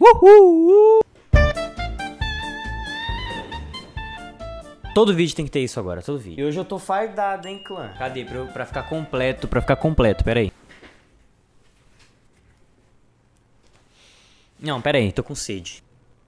Uhul! Todo vídeo tem que ter isso agora, todo vídeo. E hoje eu tô fardado, hein, clã? Cadê? Pra ficar completo, pera aí. Não, pera aí, tô com sede.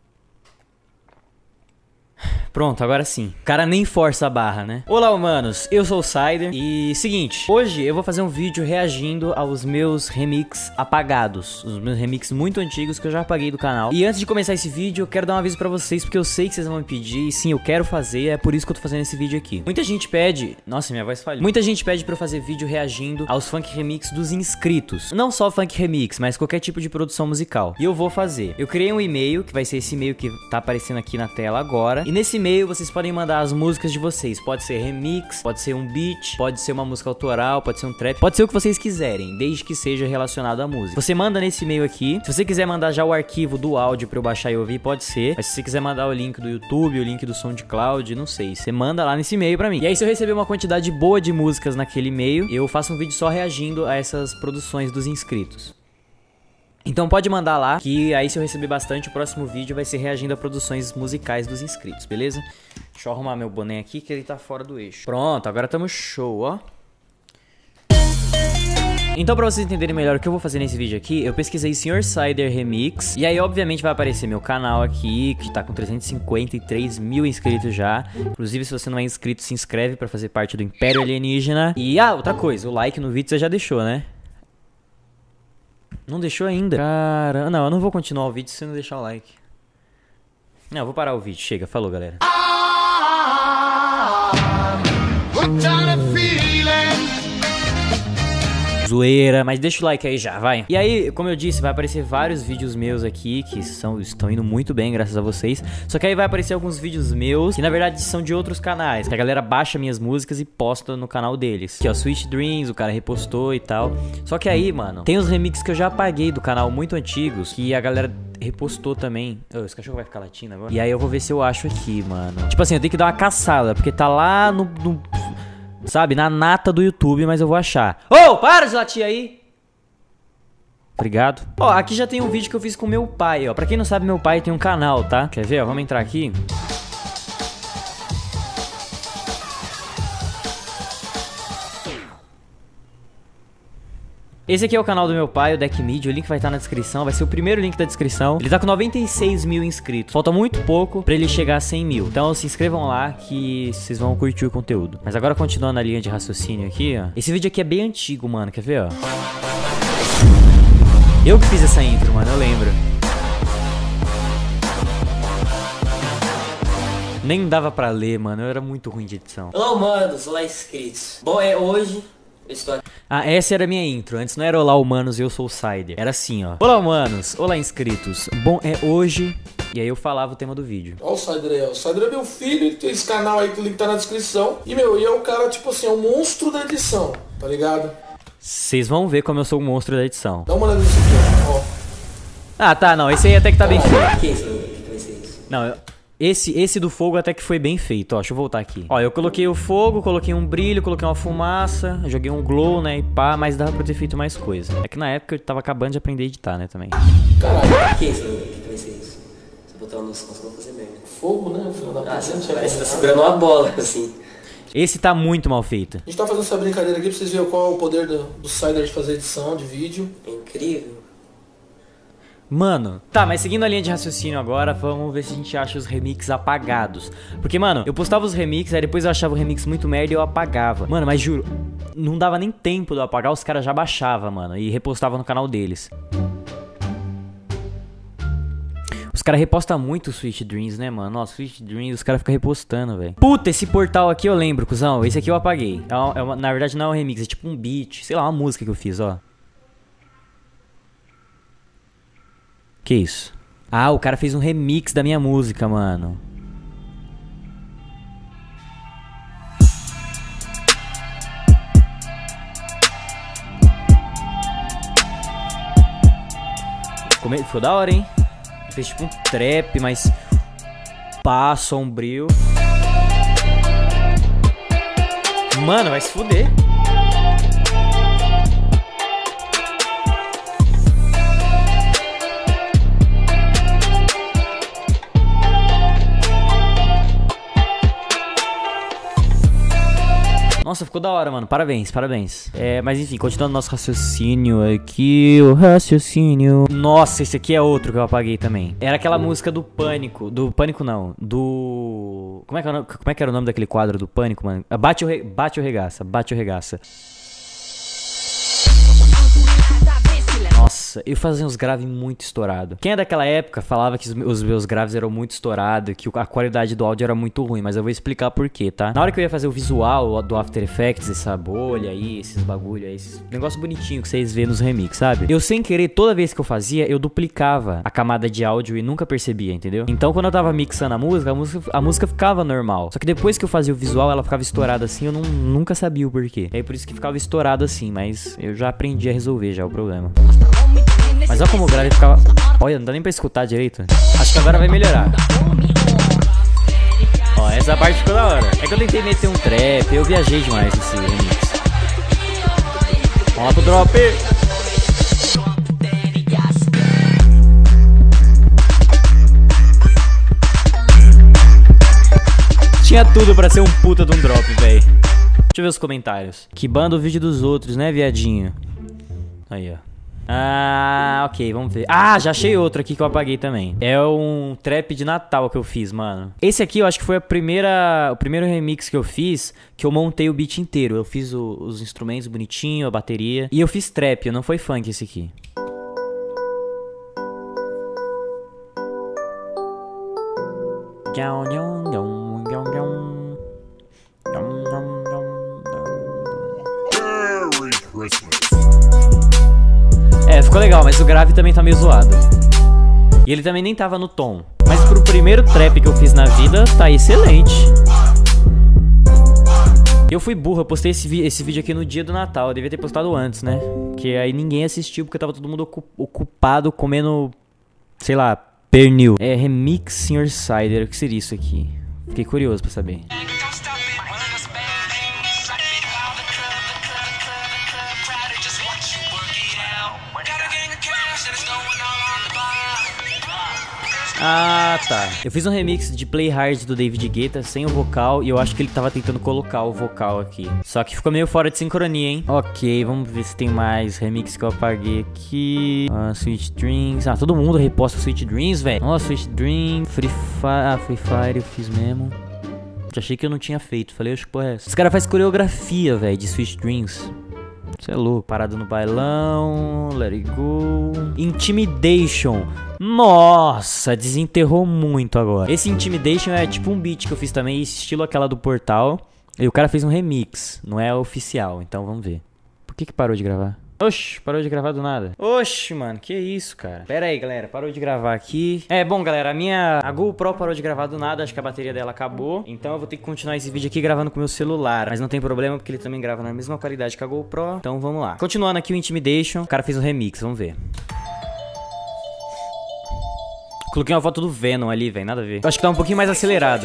Pronto, agora sim. O cara nem força a barra, né? Olá, humanos. Eu sou o Sider. E seguinte, hoje eu vou fazer um vídeo reagindo aos meus remix apagados. Os meus remix muito antigos que eu já apaguei do canal. E antes de começar esse vídeo, eu quero dar um aviso pra vocês, porque eu sei que vocês vão me pedir. E sim, eu quero fazer, é por isso que eu tô fazendo esse vídeo aqui. Muita gente pede... Nossa, minha voz falhou. Muita gente pede pra eu fazer vídeo reagindo aos funk remix dos inscritos. Não só funk remix, mas qualquer tipo de produção musical. E eu vou fazer. Eu criei um e-mail, que vai ser esse e-mail que tá aparecendo aqui na tela agora. E nesse e-mail vocês podem mandar as músicas de vocês. Pode ser remix, pode ser um beat, pode ser uma música autoral, pode ser um trap, pode ser o que vocês quiserem, desde que seja relacionado à música. Você manda nesse e-mail aqui. Se você quiser mandar já o arquivo do áudio pra eu baixar e ouvir, pode ser. Mas se você quiser mandar o link do YouTube, o link do SoundCloud, não sei, você manda lá nesse e-mail pra mim. E aí se eu receber uma quantidade boa de músicas naquele e-mail, eu faço um vídeo só reagindo a essas produções dos inscritos. Então pode mandar lá, que aí se eu receber bastante, o próximo vídeo vai ser reagindo a produções musicais dos inscritos, beleza? Deixa eu arrumar meu boné aqui, que ele tá fora do eixo. Pronto, agora tamo show, ó. Então pra vocês entenderem melhor o que eu vou fazer nesse vídeo aqui, eu pesquisei Sr. Sider Remix. E aí obviamente vai aparecer meu canal aqui, que tá com 353 mil inscritos já. Inclusive se você não é inscrito, se inscreve pra fazer parte do Império Alienígena. E outra coisa, o like no vídeo você já deixou, né? Não deixou ainda. Cara, não, eu não vou continuar o vídeo se você não deixar o like. Não, eu vou parar o vídeo. Chega, falou, galera. Zoeira, mas deixa o like aí já, vai. E aí, como eu disse, vai aparecer vários vídeos meus aqui que estão indo muito bem, graças a vocês. Só que aí vai aparecer alguns vídeos meus que na verdade são de outros canais, que a galera baixa minhas músicas e posta no canal deles. Aqui ó, Sweet Dreams, o cara repostou e tal. Só que aí, mano, tem os remixes que eu já apaguei do canal muito antigos, que a galera repostou também. Esse cachorro vai ficar latindo agora. E aí eu vou ver se eu acho aqui, mano. Tipo assim, eu tenho que dar uma caçada, porque tá lá sabe, na nata do YouTube, mas eu vou achar. Ô, para de latir aí! Obrigado. Ó, aqui já tem um vídeo que eu fiz com meu pai, ó. Pra quem não sabe, meu pai tem um canal, tá? Quer ver, ó? Vamos entrar aqui. Esse aqui é o canal do meu pai, o Deck Media, o link vai estar na descrição, vai ser o primeiro link da descrição. Ele tá com 96 mil inscritos, falta muito pouco pra ele chegar a 100 mil. Então se inscrevam lá que vocês vão curtir o conteúdo. Mas agora continuando a linha de raciocínio aqui, ó. Esse vídeo aqui é bem antigo, mano, quer ver, ó? Eu que fiz essa intro, mano, eu lembro. Nem dava pra ler, mano, eu era muito ruim de edição. Olá, humanos, olá, inscritos. Bom, hoje... essa era a minha intro. Antes não era olá humanos, eu sou o Sider. Era assim, ó. Olá humanos, olá inscritos. Bom, é hoje. E aí eu falava o tema do vídeo. Ó o Sider aí, ó. O Sider é meu filho, ele tem esse canal aí que o link tá na descrição. E é o cara, tipo assim, é um monstro da edição, tá ligado? Vocês vão ver como eu sou o monstro da edição. Dá uma olhada nisso aqui, ó. Ah, tá, não. Esse aí até que tá bem feito. Que isso? Que vai ser isso? Não, esse do fogo até que foi bem feito, ó, deixa eu voltar aqui. Ó, eu coloquei o fogo, coloquei um brilho, coloquei uma fumaça, joguei um glow, né, e pá, mas dava pra ter feito mais coisa. É que na época eu tava acabando de aprender a editar, né, também. Caralho. Que isso? Que vai ser isso? Se eu botar uma noção, eu vou fazer merda. Fogo, né, filho da puta? Parece que tá segurando uma bola, assim. Esse tá muito mal feito. A gente tá fazendo essa brincadeira aqui pra vocês verem qual é o poder do Sider de fazer edição de vídeo. É incrível. Mano, tá, mas seguindo a linha de raciocínio agora, vamos ver se a gente acha os remixes apagados. Porque, mano, eu postava os remixes, aí depois eu achava o remix muito merda e eu apagava. Mano, mas juro, não dava nem tempo de eu apagar, os caras já baixavam, mano, e repostavam no canal deles. Os caras repostam muito o Sweet Dreams, né, mano? Nossa, Sweet Dreams, os caras ficam repostando, velho. Puta, esse portal aqui eu lembro, cuzão. Esse aqui eu apaguei. Na verdade não é um remix, é tipo um beat. Sei lá, uma música que eu fiz, ó. Que isso? Ah, o cara fez um remix da minha música, mano. Ficou da hora, hein? Fez tipo um trap, mas pá, sombrio. Mano, vai se fuder. Nossa, ficou da hora, mano. Parabéns, parabéns. Mas enfim, continuando nosso raciocínio aqui. O raciocínio. Nossa, esse aqui é outro que eu apaguei também. Era aquela música do Pânico. Do Pânico não. Do... Como é que era o nome daquele quadro do Pânico, mano? Bate ou regaça. Bate ou regaça. Nossa, eu fazia uns graves muito estourados. Quem é daquela época falava que os meus graves eram muito estourados, que a qualidade do áudio era muito ruim, mas eu vou explicar por quê, tá? Na hora que eu ia fazer o visual do After Effects, essa bolha aí, esses bagulho aí, esses negócio bonitinho que vocês vê nos remix, sabe? Eu sem querer, toda vez que eu fazia, eu duplicava a camada de áudio e nunca percebia, entendeu? Então quando eu tava mixando a música ficava normal. Só que depois que eu fazia o visual, ela ficava estourada assim, eu nunca sabia o porquê. E aí por isso que ficava estourado assim, mas eu já aprendi a resolver já o problema. Mas olha como o grave ficava... Olha, não dá nem pra escutar direito. Acho que agora vai melhorar. Ó, essa parte ficou da hora. É que eu tentei meter um trap, eu viajei demais nesse remix. Vamos lá pro drop. Tinha tudo pra ser um puta de um drop, véi. Deixa eu ver os comentários. Que banda o vídeo dos outros, né, viadinho? Aí, ó. Ah, ok, vamos ver. Ah, já achei outro aqui que eu apaguei também. É um trap de Natal que eu fiz, mano. Esse aqui eu acho que foi o primeiro remix que eu fiz, que eu montei o beat inteiro. Eu fiz os instrumentos bonitinho, a bateria. E eu fiz trap, não foi funk esse aqui. Merry Christmas. Ficou legal, mas o grave também tá meio zoado. E ele também nem tava no tom. Mas pro primeiro trap que eu fiz na vida, tá excelente. Eu fui burro, eu postei esse vídeo aqui no dia do Natal. Eu devia ter postado antes, né? Porque aí ninguém assistiu, porque tava todo mundo ocupado comendo, sei lá, pernil. É Remix Sr. Cider, o que seria isso aqui? Fiquei curioso pra saber. Ah, tá. Eu fiz um remix de Play Hard do David Guetta sem o vocal e eu acho que ele tava tentando colocar o vocal aqui. Só que ficou meio fora de sincronia, hein? Ok, vamos ver se tem mais remix que eu apaguei aqui. Sweet Dreams. Ah, todo mundo reposta Sweet Dreams, velho. Nossa, Sweet Dreams. Free Fire eu fiz mesmo. Já achei que eu não tinha feito. Falei, oxe, porra é essa? Esse cara faz coreografia, velho, de Sweet Dreams. Você é louco. Parado no bailão. Let it go. Intimidation. Nossa, desenterrou muito agora. Esse Intimidation é tipo um beat que eu fiz também, estilo aquela do Portal. E o cara fez um remix, não é oficial. Então vamos ver. Por que parou de gravar? Oxi, parou de gravar do nada. Oxi, mano, que isso, cara. Pera aí, galera, parou de gravar aqui. Bom, galera, a GoPro parou de gravar do nada. Acho que a bateria dela acabou. Então eu vou ter que continuar esse vídeo aqui gravando com o meu celular. Mas não tem problema, porque ele também grava na mesma qualidade que a GoPro. Então vamos lá. Continuando aqui o Intimidation. O cara fez um remix, vamos ver. Coloquei uma foto do Venom ali, velho, nada a ver. Eu acho que tá um pouquinho mais acelerado.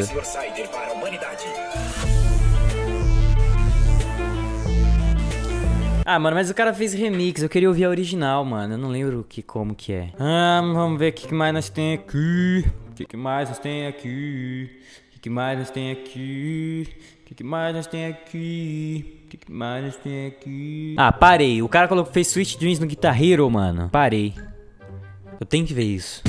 Ah, mano, mas o cara fez remix, eu queria ouvir a original, mano. Eu não lembro como que é. Vamos ver o que mais nós tem aqui. O que mais nós tem aqui? O que mais nós tem aqui? O que mais nós tem aqui? O que mais nós tem aqui? Ah, parei. O cara fez Sweet Dreams no Guitar Hero, mano. Parei. Eu tenho que ver isso.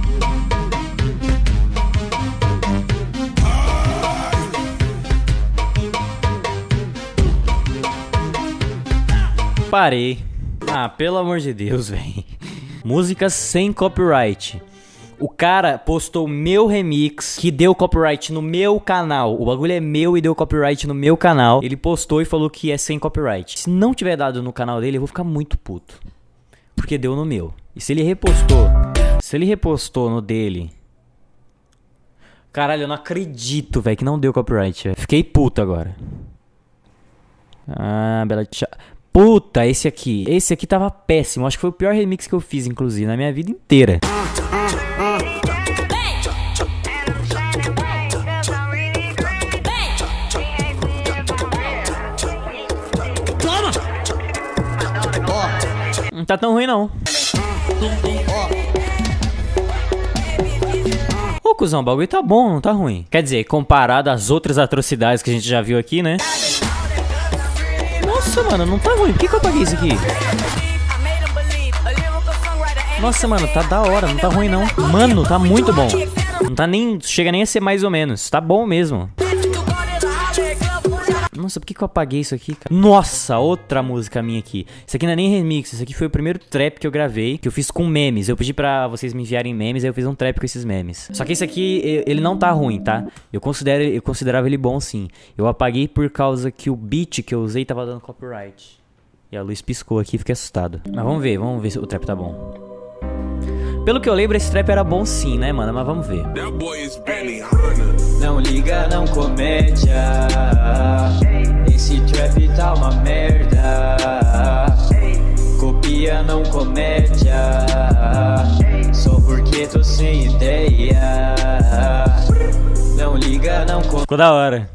Parei. Ah, pelo amor de Deus, velho. Músicas sem copyright. O cara postou meu remix, que deu copyright no meu canal. O bagulho é meu e deu copyright no meu canal. Ele postou e falou que é sem copyright. Se não tiver dado no canal dele, eu vou ficar muito puto. Porque deu no meu. E se ele repostou no dele... Caralho, eu não acredito, velho, que não deu copyright, véio. Fiquei puto agora. Ah, bela tchau. Puta, esse aqui tava péssimo. Acho que foi o pior remix que eu fiz, inclusive, na minha vida inteira. Toma! Não tá tão ruim, não. Ô, cuzão, o bagulho tá bom, não tá ruim. Quer dizer, comparado às outras atrocidades que a gente já viu aqui, né? Nossa, mano, não tá ruim. Por que eu apaguei isso aqui? Nossa, mano, tá da hora, não tá ruim não. Mano, tá muito bom. Não tá nem, chega nem a ser mais ou menos. Tá bom mesmo. Nossa, por que eu apaguei isso aqui, cara? Nossa, outra música minha aqui. Isso aqui não é nem remix, isso aqui foi o primeiro trap que eu gravei, que eu fiz com memes. Eu pedi pra vocês me enviarem memes, aí eu fiz um trap com esses memes. Só que esse aqui, ele não tá ruim, tá? Eu considerava ele bom sim. Eu apaguei por causa que o beat que eu usei tava dando copyright. E a luz piscou aqui e fiquei assustado. Mas vamos ver se o trap tá bom. Pelo que eu lembro, esse trap era bom sim, né, mano? Mas vamos ver. Não liga, não comédia. Esse trap tá uma merda. Copia, não comédia. Só porque tô sem ideia. Não liga, não comédia. Ficou da hora.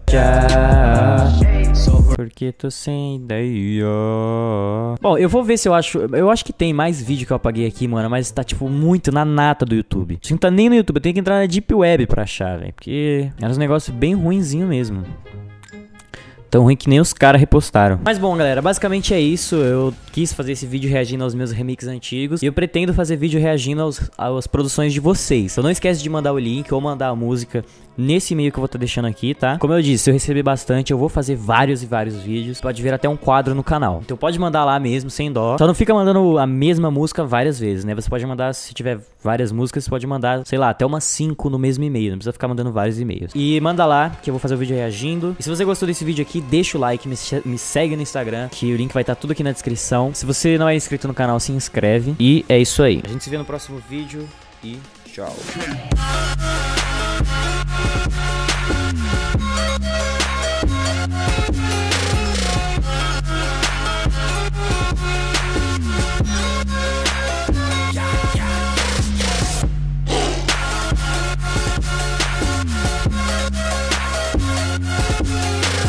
Só porque tô sem ideia. Bom, eu vou ver se eu acho. Eu acho que tem mais vídeo que eu apaguei aqui, mano. Mas tá, tipo, muito na nata do YouTube. Isso não tá nem no YouTube. Eu tenho que entrar na Deep Web pra achar, velho. Porque era um negócio bem ruinzinho mesmo. Tão ruim que nem os caras repostaram. Mas bom, galera, basicamente é isso. Eu quis fazer esse vídeo reagindo aos meus remixes antigos. E eu pretendo fazer vídeo reagindo às produções de vocês. Então não esquece de mandar o link ou mandar a música nesse e-mail que eu vou estar deixando aqui, tá? Como eu disse, se eu receber bastante, eu vou fazer vários e vários vídeos. Pode vir até um quadro no canal. Então pode mandar lá mesmo, sem dó. Só não fica mandando a mesma música várias vezes, né? Você pode mandar, se tiver várias músicas, você pode mandar, sei lá, até umas 5 no mesmo e-mail. Não precisa ficar mandando vários e-mails. E manda lá, que eu vou fazer o vídeo reagindo. E se você gostou desse vídeo aqui, deixa o like, me segue no Instagram, que o link vai estar tudo aqui na descrição. Se você não é inscrito no canal, se inscreve. E é isso aí. A gente se vê no próximo vídeo e tchau.